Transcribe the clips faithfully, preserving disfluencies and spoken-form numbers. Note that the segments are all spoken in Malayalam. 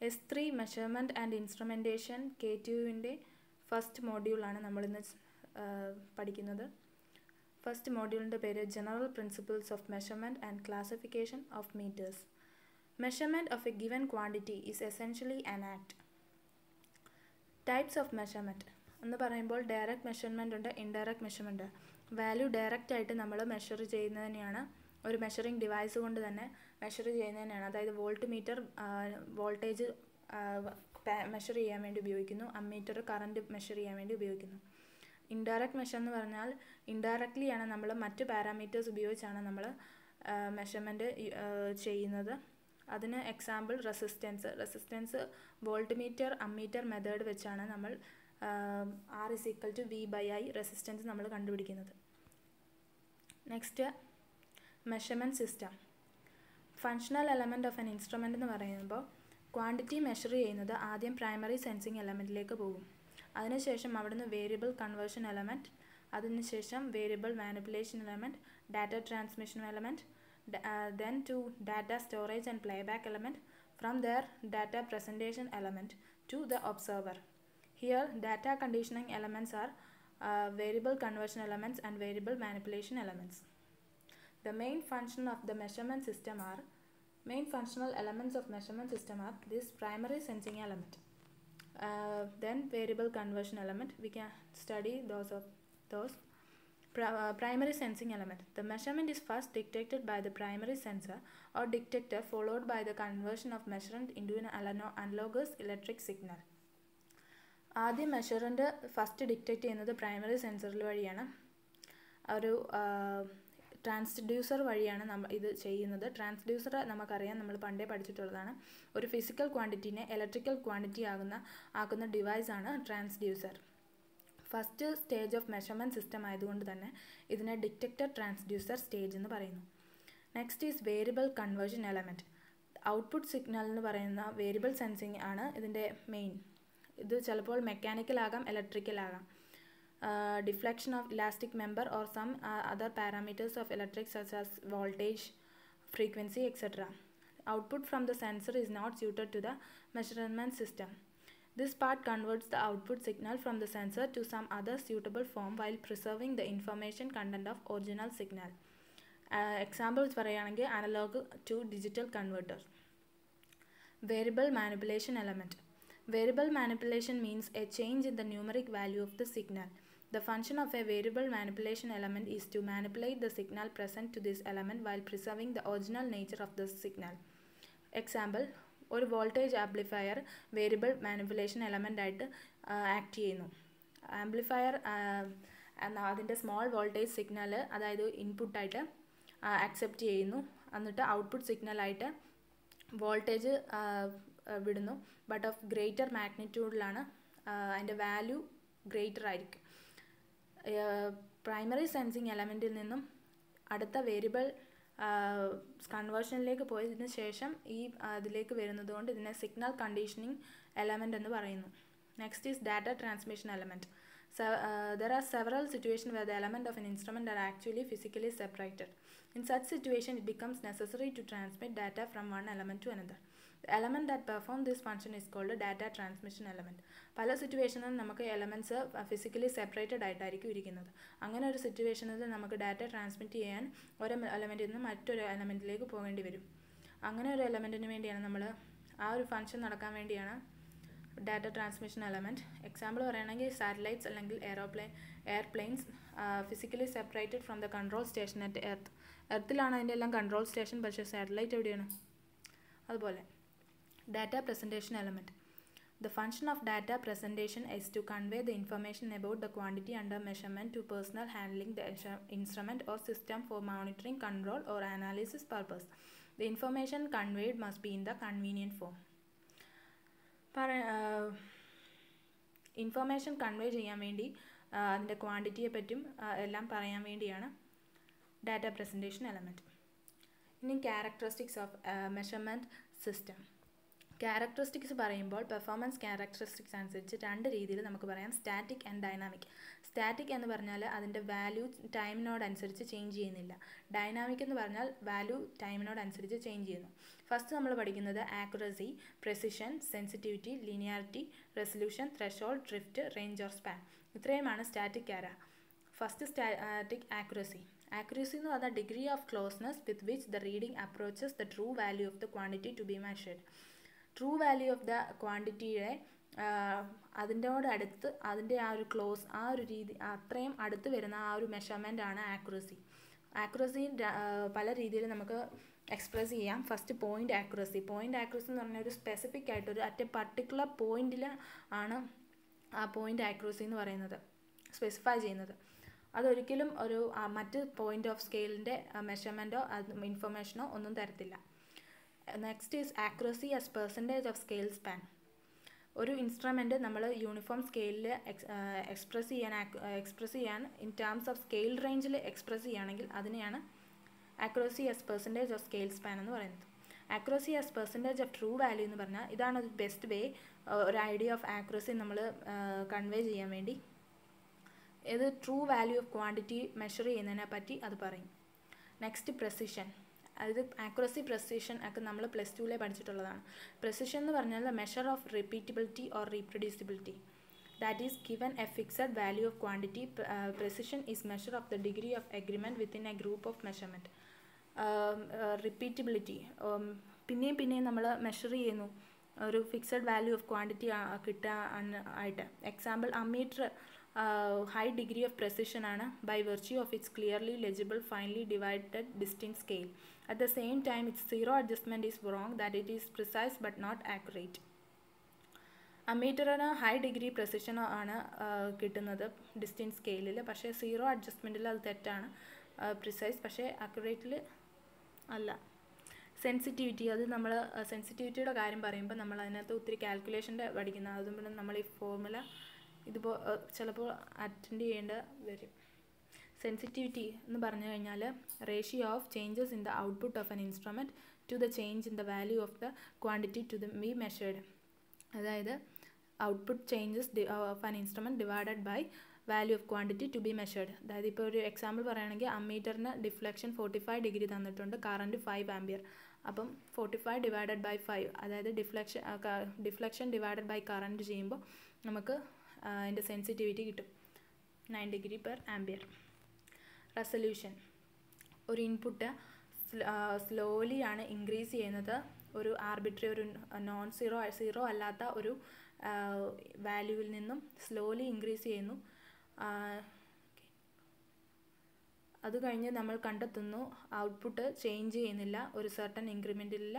S three measurement and instrumentation K T യുവിൻ്റെ ഫസ്റ്റ് മോഡ്യൂളാണ് നമ്മളിന്ന് പഠിക്കുന്നത്. ഫസ്റ്റ് മോഡ്യൂളിൻ്റെ പേര് general principles of measurement and classification of meters. Measurement of a given quantity is essentially an act. Types of measurement എന്ന് പറയുമ്പോൾ ഡയറക്റ്റ് മെഷർമെൻറ്റ് ഉണ്ട്, ഇൻഡയറക്റ്റ് മെഷർമെൻറ്റ്. വാല്യൂ ഡയറക്റ്റ് ആയിട്ട് നമ്മൾ മെഷർ ചെയ്യുന്നതിനെയാണ് ഒരു മെഷറിംഗ് ഡിവൈസ് കൊണ്ട് തന്നെ മെഷർ ചെയ്യുന്നതിനാണ്. അതായത് വോൾട്ട് മീറ്റർ വോൾട്ടേജ് മെഷർ ചെയ്യാൻ വേണ്ടി ഉപയോഗിക്കുന്നു, അമ്മീറ്റർ കറണ്ട് മെഷർ ചെയ്യാൻ വേണ്ടി ഉപയോഗിക്കുന്നു. ഇൻഡയറക്റ്റ് മെഷർ എന്ന് പറഞ്ഞാൽ ഇൻഡയറക്റ്റ്ലി ആണ് നമ്മൾ മറ്റ് പാരാമീറ്റേഴ്സ് ഉപയോഗിച്ചാണ് നമ്മൾ മെഷർമെൻറ്റ് ചെയ്യുന്നത്. അതിന് example resistance resistance volt meter ammeter method വെച്ചാണ് നമ്മൾ R is equal to V by I resistance നമ്മൾ കണ്ടുപിടിക്കുന്നത്. Next measurement system. Functional element of an instrument എന്ന് പറയുമ്പോൾ ക്വാണ്ടിറ്റി മെഷർ ചെയ്യുന്നത് ആദ്യം പ്രൈമറി സെൻസിങ് എലമെൻറ്റിലേക്ക് പോകും. അതിനുശേഷം അവിടുന്ന് വേരിയബിൾ കൺവേർഷൻ എലമെൻറ്റ്, അതിനുശേഷം variable manipulation element, data transmission element, then to data storage and playback element, from there data presentation element to the observer. Here data conditioning elements are uh, variable conversion elements and variable manipulation elements. The main function of the measurement system are main functional elements of measurement system are this primary sensing element, uh, then variable conversion element. We can study those of those. Pri uh, primary sensing element. The measurement is first detected by the primary sensor or detector, followed by the conversion of measurement into an analogous electric signal. ആദ്യം മെഷറിൻ്റെ ഫസ്റ്റ് ഡിറ്റക്റ്റ് ചെയ്യുന്നത് പ്രൈമറി സെൻസറിൽ വഴിയാണ്. ഒരു ട്രാൻസ്ഡ്യൂസർ വഴിയാണ് നമ്മൾ ഇത് ചെയ്യുന്നത്. ട്രാൻസ്ഡ്യൂസർ നമുക്കറിയാം, നമ്മൾ പണ്ടേ പഠിച്ചിട്ടുള്ളതാണ്. ഒരു ഫിസിക്കൽ ക്വാണ്ടിറ്റീനെ ഇലക്ട്രിക്കൽ ക്വാണ്ടിറ്റി ആകുന്ന ആക്കുന്ന ഡിവൈസാണ് transducer. First stage of measurement system ആയതുകൊണ്ട് തന്നെ ഇതിനെ ഡിറ്റക്റ്റർ ട്രാൻസ്ഡ്യൂസർ സ്റ്റേജ് എന്ന് പറയുന്നു. Next is variable conversion element. Output signal എന്ന് പറയുന്ന വേരിയബിൾ സെൻസിങ് ആണ് ഇതിൻ്റെ മെയിൻ. ഇത് ചിലപ്പോൾ മെക്കാനിക്കൽ ആകാം, ഇലക്ട്രിക്കൽ ആകാം. Deflection of elastic member or some other parameters of electric such as voltage, frequency etcetera. Output from the sensor is not suited to the measurement system. This part converts the output signal from the sensor to some other suitable form while preserving the information content of original signal. Examples പറയുകയാണെങ്കിൽ analog to digital converter. Variable manipulation element. Variable manipulation means a change in the numeric value of the signal. The function of a variable manipulation element is to manipulate the signal present to this element while preserving the original nature of the signal. Example, ഒരു voltage amplifier variable manipulation element ആയിട്ട് ആക്ട് ചെയ്യുന്നു. ആംപ്ലിഫയർ അതിൻ്റെ സ്മോൾ വോൾട്ടേജ് സിഗ്നൽ, അതായത് ഇൻപുട്ടായിട്ട് ആക്സെപ്റ്റ് ചെയ്യുന്നു. എന്നിട്ട് ഔട്ട്പുട്ട് സിഗ്നലായിട്ട് വോൾട്ടേജ് വിടുന്നു. ബട്ട് ഓഫ് ഗ്രേറ്റർ മാഗ്നിറ്റ്യൂഡിലാണ്, അതിൻ്റെ വാല്യൂ ഗ്രേറ്റർ ആയിരിക്കും. പ്രൈമറി സെൻസിങ് എലമെൻറ്റിൽ നിന്നും അടുത്ത വേരിയബിൾ കൺവേർഷനിലേക്ക് പോയതിന് ശേഷം ഈ അതിലേക്ക് വരുന്നത് കൊണ്ട് ഇതിനെ സിഗ്നൽ കണ്ടീഷനിങ് എലമെൻ്റ് എന്ന് പറയുന്നു. Next is data transmission element. There are several situations where the element of an instrument are actually physically separated. In such situation, it becomes necessary to transmit data from one element to another. The element that performs this function is called a data transmission element. പല സിറ്റുവേഷനിൽ നമുക്ക് എലമെൻറ്റ്സ് ഫിസിക്കലി സെപ്പറേറ്റഡ് ആയിട്ടായിരിക്കും ഇരിക്കുന്നത്. അങ്ങനെ ഒരു സിറ്റുവേഷനിൽ നമുക്ക് ഡാറ്റ ട്രാൻസ്മിറ്റ് ചെയ്യാൻ ഒരു എലമെൻറ്റിൽ നിന്ന് മറ്റൊരു എലമെൻറ്റിലേക്ക് പോകേണ്ടി വരും. അങ്ങനെ ഒരു എലമെൻറ്റിന് വേണ്ടിയാണ് നമ്മൾ ആ ഒരു ഫംഗ്ഷൻ നടക്കാൻ വേണ്ടിയാണ് ഡാറ്റ ട്രാൻസ്മിഷൻ എലമെൻറ്റ്. എക്സാമ്പിൾ പറയുകയാണെങ്കിൽ സാറ്റലൈറ്റ്സ് അല്ലെങ്കിൽ aeroplane airplanes physically separated from the control station at earth. എർത്തിലാണ് അതിൻ്റെ എല്ലാം കൺട്രോൾ സ്റ്റേഷൻ, പക്ഷേ സാറ്റലൈറ്റ് എവിടെയാണ്? അതുപോലെ data presentation element. The function of data presentation is to convey the information about the quantity under measurement to personnel handling the instrument or system for monitoring, control or analysis purpose. The information conveyed must be in the convenient form. Information convey ചെയ്യാൻ വേണ്ടി അതിൻ്റെ ക്വാണ്ടിറ്റിയെ പറ്റും എല്ലാം പറയാൻ വേണ്ടിയാണ് ഡാറ്റ പ്രസൻറ്റേഷൻ എലമെൻറ്റ്. ഇനി characteristics of measurement system. Characteristics പറയുമ്പോൾ പെർഫോമൻസ് ക്യാരക്ടറിസ്റ്റിക്സ് അനുസരിച്ച് രണ്ട് രീതിയിൽ നമുക്ക് പറയാം, സ്റ്റാറ്റിക് ആൻഡ് ഡൈനാമിക്. സ്റ്റാറ്റിക് എന്ന് പറഞ്ഞാൽ അതിൻ്റെ വാല്യൂ ടൈമിനോടനുസരിച്ച് ചേഞ്ച് ചെയ്യുന്നില്ല. ഡൈനാമിക് എന്ന് പറഞ്ഞാൽ വാല്യൂ ടൈമിനോടനുസരിച്ച് ചേഞ്ച് ചെയ്യുന്നു. ഫസ്റ്റ് നമ്മൾ പഠിക്കുന്നത് accuracy, precision, sensitivity, linearity, resolution, threshold, drift, range or span. ഇത്രയുമാണ് സ്റ്റാറ്റിക് ആര. First static accuracy. Accuracy എന്ന് പറഞ്ഞാൽ degree of closeness with which the reading approaches the true value of the quantity to be measured. True value of the ക്വാണ്ടിറ്റിയെ അതിൻ്റെയോട് അടുത്ത് അതിൻ്റെ ആ ഒരു ക്ലോസ് ആ ഒരു രീതി അത്രയും അടുത്ത് വരുന്ന ആ ഒരു മെഷർമെൻ്റ് ആണ് ആക്യുറസി. ആക്യുറസി പല രീതിയിൽ നമുക്ക് എക്സ്പ്രസ് ചെയ്യാം. First point accuracy. Point accuracy എന്ന് പറഞ്ഞാൽ ഒരു സ്പെസിഫിക് ആയിട്ട് ഒരു അറ്റ് എ പർട്ടിക്കുലർ പോയിന്റിൽ ആണ് ആ പോയിൻ്റ് ആക്യുറസി എന്ന് പറയുന്നത് സ്പെസിഫൈ ചെയ്യുന്നത്. അതൊരിക്കലും ഒരു മറ്റ് പോയിൻ്റ് ഓഫ് സ്കെയിലിൻ്റെ മെഷർമെൻറ്റോ ഇൻഫർമേഷനോ ഒന്നും തരത്തില്ല. Next is accuracy as percentage of scale span. ഒരു ഇൻസ്ട്രുമെൻറ്റ് നമ്മൾ യൂണിഫോം സ്കെയിലിൽ എക്സ് എക്സ്പ്രസ് ചെയ്യാൻ എക്സ്പ്രസ് ചെയ്യാൻ ഇൻ ടേംസ് ഓഫ് സ്കെയിൽ റേഞ്ചിൽ എക്സ്പ്രസ് ചെയ്യുകയാണെങ്കിൽ അതിനെയാണ് accuracy as percentage of scale span എന്ന് പറയുന്നത്. Accuracy as percentage of true value എന്ന് പറഞ്ഞാൽ ഇതാണ് ഒരു ബെസ്റ്റ് വേ ഒരു ഐഡിയ ഓഫ് ആക്യുറസി നമ്മൾ കൺവേ ചെയ്യാൻ വേണ്ടി. ഇത് true value of quantity measure ചെയ്യുന്നതിനെ പറ്റി അത് പറയും. Next precision. അതായത് ആക്യുറസി പ്രെസിഷൻ ഒക്കെ നമ്മൾ പ്ലസ് ടുവിലെ പഠിച്ചിട്ടുള്ളതാണ്. പ്രെസിഷൻ എന്ന് പറഞ്ഞാൽ the measure of repeatability or reproducibility that is given a fixed value of quantity. Precision is measure of the degree of agreement within a group of measurement. Repeatability പിന്നെയും പിന്നെയും നമ്മൾ മെഷർ ചെയ്യുന്നു ഒരു ഫിക്സഡ് വാല്യൂ ഓഫ് ക്വാണ്ടിറ്റി കിട്ടാൻ ആയിട്ട്. Example ammeter high degree of precision ആണ് by virtue of its clearly legible finely divided distinct scale. At the same time its zero adjustment is wrong that it is precise but not accurate. അമ്മീറ്ററിന് ഹൈ ഡിഗ്രി precision ആണ് കിട്ടുന്നത് ഡിസ്റ്റിൻറ്റ് സ്കെയിലിൽ, പക്ഷേ സീറോ അഡ്ജസ്റ്റ്മെൻറ്റിൽ അത് തെറ്റാണ്, പ്രിസൈസ് പക്ഷേ അക്യുറേറ്റിൽ അല്ല. സെൻസിറ്റിവിറ്റി, അത് നമ്മൾ സെൻസിറ്റിവിറ്റിയുടെ കാര്യം പറയുമ്പോൾ നമ്മൾ അതിനകത്ത് ഒത്തിരി കാൽക്കുലേഷൻ്റെ പഠിക്കുന്ന, അതുകൊണ്ട് നമ്മൾ ഈ ഫോർമുല ഇതിപ്പോൾ ചിലപ്പോൾ അറ്റൻഡ് ചെയ്യേണ്ട വരും. സെൻസിറ്റിവിറ്റി എന്ന് പറഞ്ഞു കഴിഞ്ഞാൽ ratio of changes in the output of an instrument to the change in the value of the quantity to the be measured. അതായത് output changes of an instrument divided by value of quantity to be measured. അതായത് ഇപ്പോൾ ഒരു എക്സാമ്പിൾ പറയുകയാണെങ്കിൽ അമ്മീറ്ററിന് ഡിഫ്ലക്ഷൻ ഫോർട്ടി ഫൈവ് ഡിഗ്രി തന്നിട്ടുണ്ട്, കറൻറ്റ് ഫൈവ് ആംപിയർ. അപ്പം forty five divided by five, അതായത് deflection deflection divided by current ചെയ്യുമ്പോൾ നമുക്ക് അതിൻ്റെ സെൻസിറ്റിവിറ്റി കിട്ടും nine degree per ampere. Resolution. ഒരു ഇൻപുട്ട് സ്ലോലി ആണ് ഇൻക്രീസ് ചെയ്യുന്നത് ഒരു ആർബിട്രറി ഒരു നോൺ സീറോ സീറോ അല്ലാത്ത ഒരു വാല്യൂവിൽ നിന്നും സ്ലോലി ഇൻക്രീസ് ചെയ്യുന്നു. അത് കഴിഞ്ഞ് നമ്മൾ കണ്ടെത്തുന്നു ഔട്ട്പുട്ട് ചേഞ്ച് ചെയ്യുന്നില്ല ഒരു സർട്ടൺ ഇൻക്രിമെൻറ്റിൽ.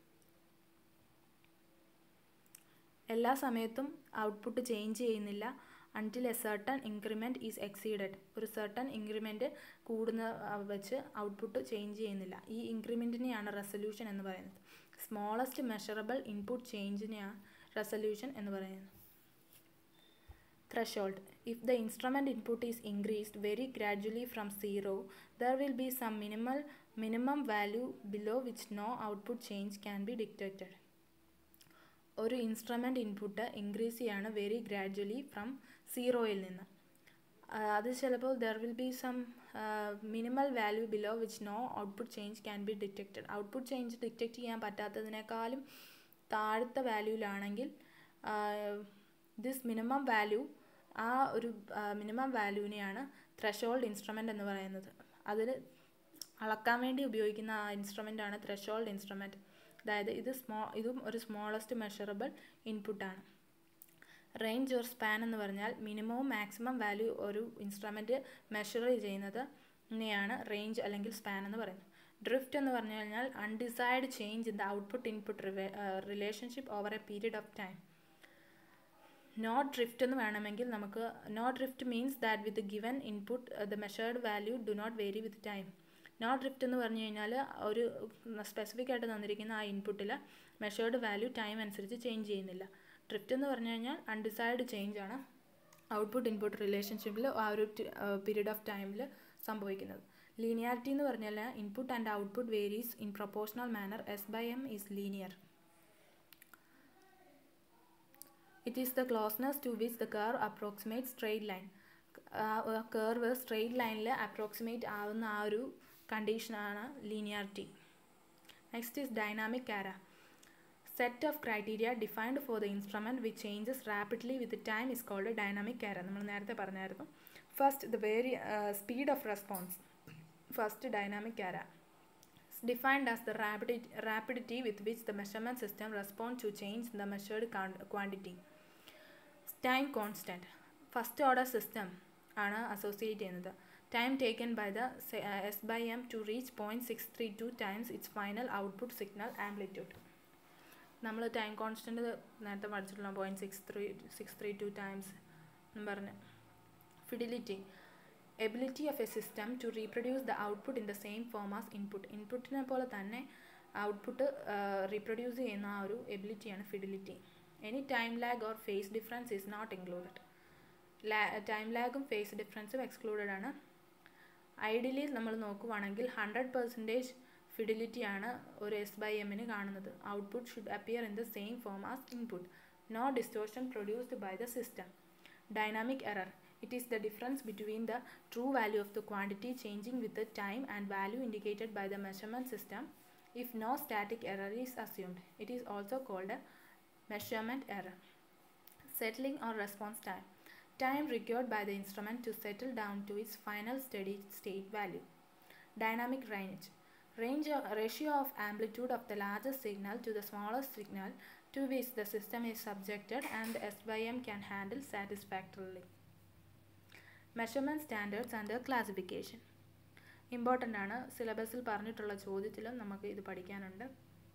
എല്ലാ സമയത്തും ഔട്ട്പുട്ട് ചേഞ്ച് ചെയ്യുന്നില്ല until a certain increment is exceeded. ഒരു സർട്ടൺ ഇൻക്രിമെൻറ്റ് കൂടുന്ന വെച്ച് ഔട്ട്പുട്ട് ചേഞ്ച് ചെയ്യുന്നില്ല. ഈ ഇൻക്രിമെൻറ്റിനെയാണ് റെസൊല്യൂഷൻ എന്ന് പറയുന്നത്. സ്മോളസ്റ്റ് മെഷറബിൾ ഇൻപുട്ട് ചേഞ്ചിനെയാണ് റെസൊല്യൂഷൻ എന്ന് പറയുന്നത്. Threshold. If the instrument input is increased very gradually from zero, there will be some minimal minimum value below which no output change can be detected. ഒരു ഇൻസ്ട്രുമെൻ്റ് ഇൻപുട്ട് ഇൻക്രീസ് ചെയ്യാണ് വെരി ഗ്രാജ്വലി ഫ്രം സീറോയിൽ നിന്ന്. അത് ചിലപ്പോൾ there will be some minimal value below which no output change can be detected. Output change detect ചെയ്യാൻ പറ്റാത്തതിനേക്കാളും താഴത്തെ വാല്യൂവിലാണെങ്കിൽ ദിസ് മിനിമം വാല്യൂ ആ ഒരു മിനിമം വാല്യൂവിനെയാണ് ത്രെഷോൾഡ് ഇൻസ്ട്രുമെൻ്റ് എന്ന് പറയുന്നത്. അതിൽ അളക്കാൻ വേണ്ടി ഉപയോഗിക്കുന്ന ആ ഇൻസ്ട്രുമെൻ്റാണ് ത്രെഷോൾഡ് ഇൻസ്ട്രുമെൻറ്റ്. അതായത് ഇത് സ്മോ ഇതും ഒരു സ്മോളസ്റ്റ് മെഷറബിൾ ഇൻപുട്ടാണ്. റേഞ്ച് ഓർ സ്പാൻ എന്ന് പറഞ്ഞാൽ മിനിമവും മാക്സിമം വാല്യൂ ഒരു ഇൻസ്ട്രുമെൻറ്റ് മെഷർ ചെയ്യുന്നത് നെയാണ് റേഞ്ച് അല്ലെങ്കിൽ സ്പാൻ എന്ന് പറയുന്നത്. ഡ്രിഫ്റ്റ് എന്ന് പറഞ്ഞു കഴിഞ്ഞാൽ undesired change in the output input relationship over a period of time. Not drift എന്ന് വേണമെങ്കിൽ നമുക്ക് not drift means that with given input the measured value do not vary with time. Not drift എന്ന് പറഞ്ഞു കഴിഞ്ഞാൽ ഒരു സ്പെസിഫിക് ആയിട്ട് തന്നിരിക്കുന്ന ആ ഇൻപുട്ടിൽ മെഷേർഡ് വാല്യൂ ടൈം അനുസരിച്ച് ചേഞ്ച് ചെയ്യുന്നില്ല. ഡ്രിഫ്റ്റ് എന്ന് പറഞ്ഞു കഴിഞ്ഞാൽ അൺഡിസൈർഡ് ചേഞ്ച് ആണ് ഔട്ട്പുട്ട് ഇൻപുട്ട് റിലേഷൻഷിപ്പിൽ ആ ഒരു പീരീഡ് ഓഫ് ടൈമിൽ സംഭവിക്കുന്നത്. ലീനിയാരിറ്റി എന്ന് പറഞ്ഞാൽ input and output varies in proportional manner. S by M is linear. It is the closeness to which the curve approximates straight line. Curve straight ലൈനിൽ അപ്രോക്സിമേറ്റ് ആവുന്ന ആ ഒരു കണ്ടീഷനാണ് linearity. Next is dynamic error. Set of criteria defined for the instrument which changes rapidly with time is called dynamic error. നമ്മൾ നേരത്തെ പറഞ്ഞായിരുന്നു. First the very speed of response. First dynamic error defined as the rapidity, rapidity with which the measurement system responds to change in the measured quantity. Time constant. First order system ആണ് അസോസിയേറ്റ് ചെയ്യുന്നത്. Time taken by the uh, S by M to reach zero point six three two times its final output signal amplitude. നമ്മൾ ടൈം കോൺസ്റ്റൻറ്റ് നേരത്തെ പഠിച്ചിട്ടുള്ള point six three six three two times എന്ന് പറഞ്ഞ്. Fidelity. Ability of a system to reproduce the output in the same form as input. ഇൻപുട്ടിനെ പോലെ തന്നെ ഔട്ട്പുട്ട് റീപ്രൊഡ്യൂസ് ചെയ്യുന്ന ആ ഒരു എബിലിറ്റിയാണ് fidelity. Any time lag or phase difference is not included. ലാ ടൈം ലാഗും ഫേസ് ഡിഫറൻസും എക്സ്ക്ലൂഡഡ് ആണ്. ഐഡിയലി നമ്മൾ നോക്കുവാണെങ്കിൽ ഹൺഡ്രഡ് പെർസെൻറ്റേജ് ഫിഡിലിറ്റിയാണ് ഒരു എസ് ബൈ എമ്മിന് കാണുന്നത്. Output should appear in the same form as input. No distortion produced by the system. Dynamic error. It is the difference between the true value of the quantity changing with the time and value indicated by the measurement system if no static error is assumed. It is also called a measurement error. Settling or response time. Time required by the instrument to settle down to its final steady state value. Dynamic range. Range of, ratio of amplitude of the largest signal to the smallest signal to which the system is subjected and the S by M can handle satisfactorily. Measurement standards and classification important ആണ്. സിലബസിൽ പറഞ്ഞിട്ടുള്ള ചോദ്യത്തിലും നമുക്ക് ഇത് പഠിക്കാനുണ്ട്.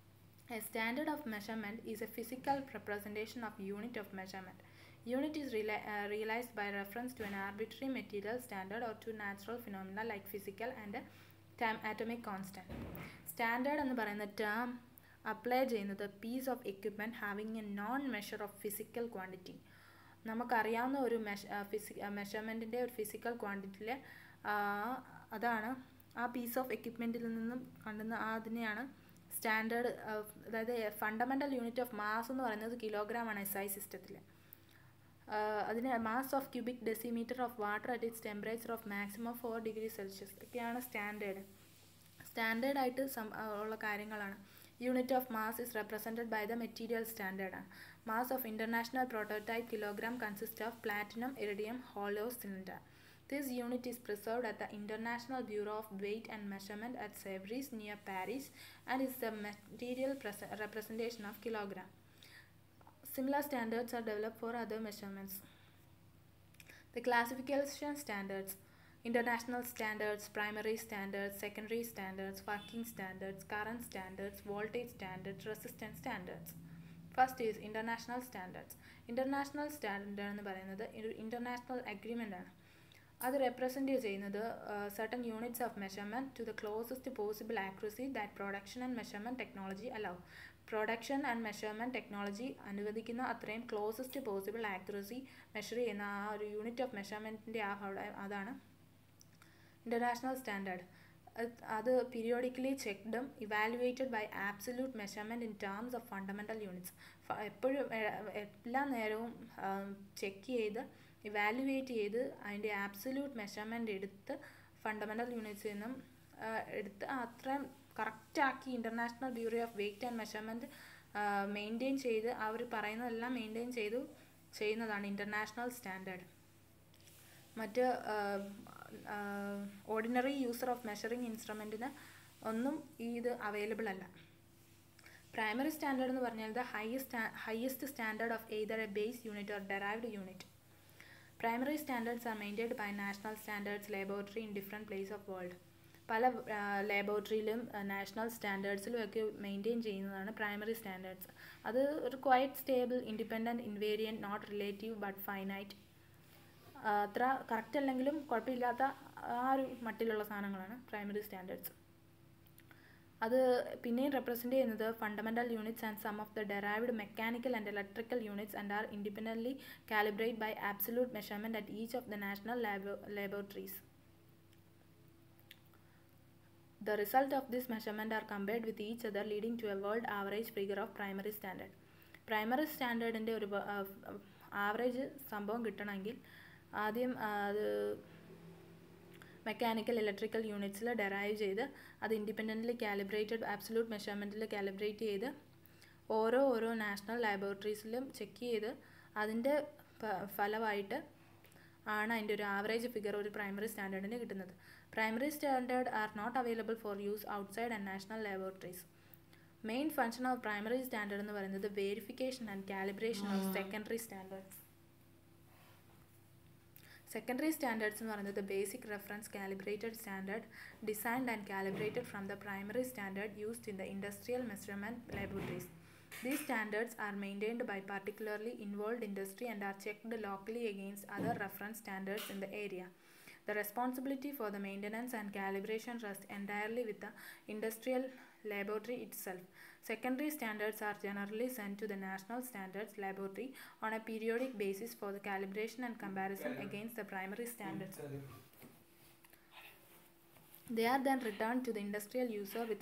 A standard of measurement is a physical representation of unit of measurement. Unit is realised by reference to an arbitrary material standard or to natural phenomena like physical and time atomic constant. Standard എന്ന് പറയുന്ന ടേം അപ്ലൈ ചെയ്യുന്നത് piece of equipment having a known measure of physical quantity. നമുക്കറിയാവുന്ന ഒരു മെഷ ഫിസി മെഷർമെൻറ്റിൻ്റെ ഒരു ഫിസിക്കൽ ക്വാണ്ടിറ്റിയിൽ അതാണ് ആ പീസ് ഓഫ് എക്യുപ്മെൻറ്റിൽ നിന്നും കണ്ടുന്ന അതിനെയാണ് സ്റ്റാൻഡേർഡ്. അതായത് ഫണ്ടമെൻ്റൽ യൂണിറ്റ് ഓഫ് മാസ് എന്ന് പറയുന്നത് കിലോഗ്രാം ആണ് എസ് ഐ സിസ്റ്റത്തിൽ. അതിന് mass of cubic decimetre of water at its temperature of maximum four degree Celsius ഒക്കെയാണ് സ്റ്റാൻഡേർഡ്. സ്റ്റാൻഡേർഡായിട്ട് സം ഉള്ള കാര്യങ്ങളാണ്. Unit of mass is represented by the material standard. Mass of international prototype kilogram consists of platinum, iridium, hollow cylinder. This unit is preserved at the International Bureau of Weight and Measurement at Sèvres near Paris and is the material representation of kilogram. Similar standards are developed for other measurements. The classification standards. International standards, primary standards, secondary standards, working standards, current standards, voltage standards, resistance standards. First is international standards. International standard എന്ന് പറയുന്നത് ഒരു international agreement ആണ്. അത് represent ചെയ്യുന്നത് certain units of measurement to the closest possible accuracy that production and measurement technology allow. Production and measurement technology അനുവദിക്കുന്ന അത്രയും closest possible accuracy മെഷർ ചെയ്യുന്ന ആ ഒരു യൂണിറ്റ് ഓഫ് മെഷർമെൻറ്റിൻ്റെ ആ അതാണ് international standard. അത് പീരിയോഡിക്കലി ചെക്ക്ഡും evaluated by absolute measurement in terms of fundamental units. എപ്പോഴും എല്ലാ നേരവും ചെക്ക് ചെയ്ത് ഇവാലുവേറ്റ് ചെയ്ത് അതിൻ്റെ ആബ്സല്യൂട്ട് മെഷർമെൻറ്റ് എടുത്ത് ഫണ്ടമെൻ്റൽ യൂണിറ്റ്സിൽ നിന്നും എടുത്ത് അത്രയും കറക്റ്റാക്കി international bureau of weight and measurement maintain ചെയ്ത് അവർ പറയുന്നതെല്ലാം മെയിൻറ്റെയിൻ ചെയ്തു ചെയ്യുന്നതാണ് ഇൻ്റർനാഷണൽ സ്റ്റാൻഡേർഡ്. മറ്റ് ഓർഡിനറി യൂസർ ഓഫ് മെഷറിംഗ് ഇൻസ്ട്രുമെൻറ്റിന് ഒന്നും ഇത് അവൈലബിൾ അല്ല. പ്രൈമറി സ്റ്റാൻഡേർഡ് എന്ന് പറഞ്ഞാൽ the highest highest standard of either a base unit or derived unit. Primary standards are maintained by national standards laboratory in different place of world. പല ലബോറട്ടറിയിലും നാഷണൽ സ്റ്റാൻഡേർഡ്സിലും ഒക്കെ മെയിൻറ്റെയിൻ ചെയ്യുന്നതാണ് പ്രൈമറി സ്റ്റാൻഡേർഡ്സ്. അത് ഒരു quite stable independent invariant not relative but finite. അത്ര കറക്റ്റ് അല്ലെങ്കിലും കുഴപ്പമില്ലാത്ത ആ ഒരു മട്ടിലുള്ള സാധനങ്ങളാണ് പ്രൈമറി സ്റ്റാൻഡേർഡ്സ്. അത് പിന്നെയും റെപ്രസെൻ്റ് ചെയ്യുന്നത് fundamental units and some of the derived mechanical and electrical units and are independently calibrate by absolute measurement at each of the national laboratories. The result of this measurement are compared with each other leading to a world average figure of primary standard. Primary സ്റ്റാൻഡേർഡിൻ്റെ ഒരു ആവറേജ് സംഭവം കിട്ടണമെങ്കിൽ ആദ്യം അത് മെക്കാനിക്കൽ ഇലക്ട്രിക്കൽ യൂണിറ്റ്സിൽ ഡെറൈവ് ചെയ്ത് അത് ഇൻഡിപെൻഡൻ്റ്ലി കാലിബ്രേറ്റഡ് ആബ്സല്യൂട്ട് മെഷർമെൻറ്റിൽ കാലിബ്രേറ്റ് ചെയ്ത് ഓരോ ഓരോ നാഷണൽ ലാബോറട്ടറീസിലും ചെക്ക് ചെയ്ത് അതിൻ്റെ ഫലമായിട്ട് ആണ് അതിൻ്റെ ഒരു ആവറേജ് ഫിഗർ ഒരു പ്രൈമറി സ്റ്റാൻഡേർഡിന് കിട്ടുന്നത്. Primary standard are not available for use outside and national laboratories. Main function of primary standard എന്ന് പറയുന്നത് verification and calibration of secondary standards. Secondary standards എന്ന് പറയുന്നത് basic reference calibrated standard designed and calibrated from the primary standard used in the industrial measurement laboratories. These standards are maintained by particularly involved industry and are checked locally against other reference standards in the area. The responsibility for the maintenance and calibration rests entirely with the industrial laboratory itself. Secondary standards are generally sent to the National Standards Laboratory on a periodic basis for the calibration and comparison against the primary standards. They are then returned to the industrial user with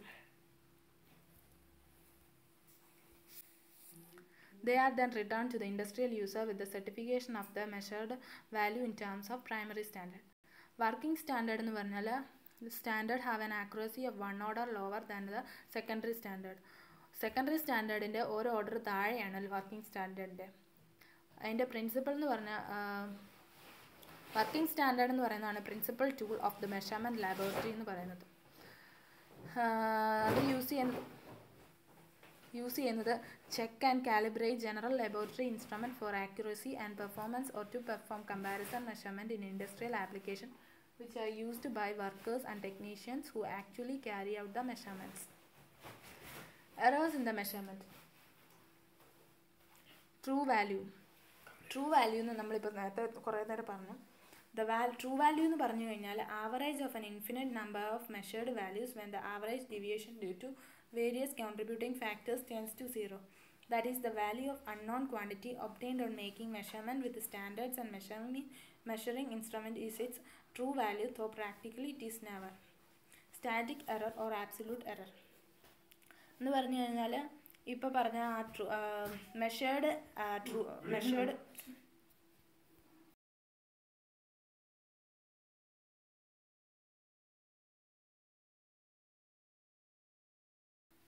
They are then returned to the industrial user with the certification of the measured value in terms of primary standard. Working standard എന്ന് പറഞ്ഞാൽ standard have an accuracy of one order lower than the secondary standard. Secondary standardൻ്റെ ഒരു ഓർഡർ താഴെയാണ് വർക്കിംഗ് സ്റ്റാൻഡേർഡിൻ്റെ. അതിൻ്റെ പ്രിൻസിപ്പൾ എന്ന് പറഞ്ഞാൽ വർക്കിംഗ് സ്റ്റാൻഡേർഡ് എന്ന് പറയുന്നതാണ് principal tool of the measurement laboratory എന്ന് പറയുന്നത്. അത് യൂസ് ചെയ്യുന്നത് യൂസ് ചെയ്യുന്നത് check and calibrate general laboratory instrument for accuracy and performance or to perform comparison measurement in industrial application which are used by workers and technicians who actually carry out the measurements. Errors in the measurement. True value. True value എന്ന് നമ്മളിപ്പോൾ നേരത്തെ കുറേ നേരം പറഞ്ഞു. ദ വാൽ ട്രൂ വാല്യൂ എന്ന് പറഞ്ഞു കഴിഞ്ഞാൽ average of an infinite number of measured values when the average deviation due to various contributing factors tends to zero. That is the value of unknown quantity obtained on making measurement with the standards and measuring measuring instrument is its true value, though practically it is never. Static error or absolute error എന്ന് പറഞ്ഞു കഴിഞ്ഞാൽ ഇപ്പോൾ പറഞ്ഞ ആ ട്രൂ മെഷേർഡ് ട്രൂ മെഷേർഡ്